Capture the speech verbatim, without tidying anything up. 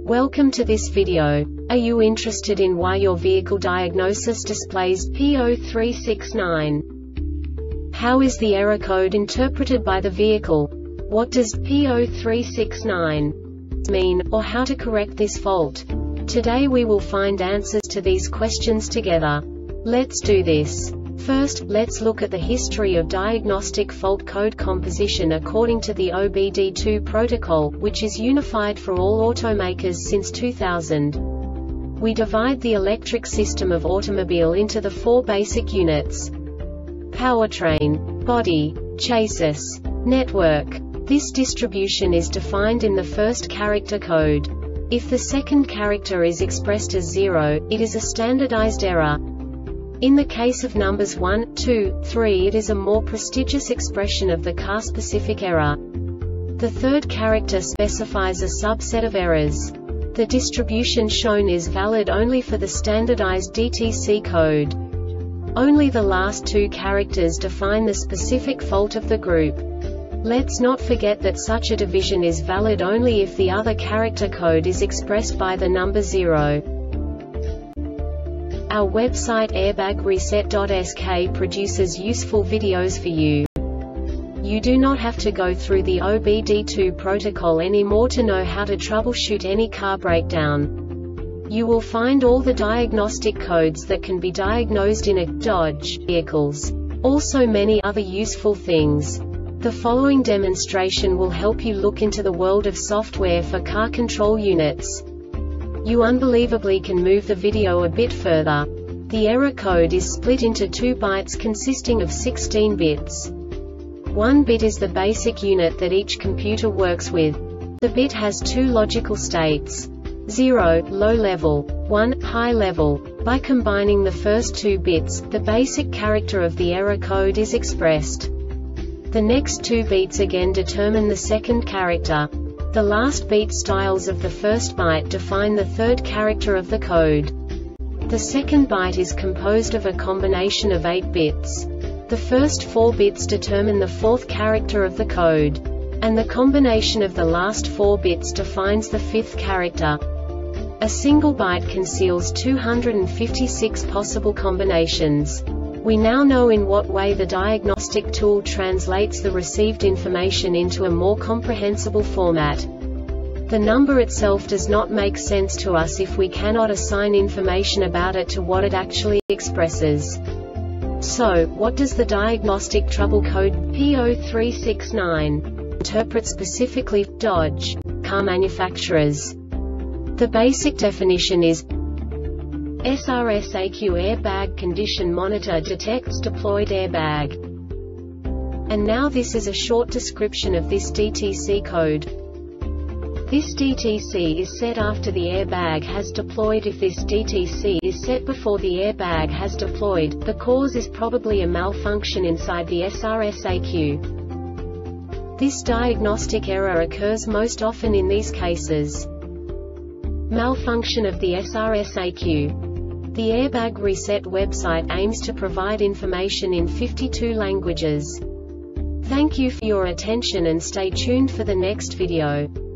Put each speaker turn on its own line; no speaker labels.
Welcome to this video. Are you interested in why your vehicle diagnosis displays P zero three six nine? How is the error code interpreted by the vehicle? What does P zero three six nine mean, or how to correct this fault? Today we will find answers to these questions together. Let's do this. First, let's look at the history of diagnostic fault code composition according to the O B D two protocol, which is unified for all automakers since two thousand. We divide the electric system of automobile into the four basic units: powertrain, body, chassis, network. This distribution is defined in the first character code. If the second character is expressed as zero, it is a standardized error. In the case of numbers one, two, three, it is a more prestigious expression of the car-specific error. The third character specifies a subset of errors. The distribution shown is valid only for the standardized D T C code. Only the last two characters define the specific fault of the group. Let's not forget that such a division is valid only if the other character code is expressed by the number zero. Our website airbag reset dot S K produces useful videos for you. You do not have to go through the O B D two protocol anymore to know how to troubleshoot any car breakdown. You will find all the diagnostic codes that can be diagnosed in a Dodge vehicles. Also many other useful things. The following demonstration will help you look into the world of software for car control units. You unbelievably can move the video a bit further. The error code is split into two bytes consisting of sixteen bits. One bit is the basic unit that each computer works with. The bit has two logical states: zero, low level, one, high level. By combining the first two bits, the basic character of the error code is expressed. The next two bits again determine the second character. The last beat styles of the first byte define the third character of the code. The second byte is composed of a combination of eight bits. The first four bits determine the fourth character of the code. And the combination of the last four bits defines the fifth character. A single byte conceals two hundred fifty-six possible combinations. We now know in what way the diagnostic tool translates the received information into a more comprehensible format. The number itself does not make sense to us if we cannot assign information about it to what it actually expresses. So, what does the diagnostic trouble code P zero three six nine interpret specifically for Dodge car manufacturers? The basic definition is: S R S A Q Airbag Condition Monitor detects deployed airbag. And now this is a short description of this D T C code. This D T C is set after the airbag has deployed. If this D T C is set before the airbag has deployed, the cause is probably a malfunction inside the S R S A Q. This diagnostic error occurs most often in these cases: malfunction of the S R S A Q. The Airbag Reset website aims to provide information in fifty-two languages. Thank you for your attention and stay tuned for the next video.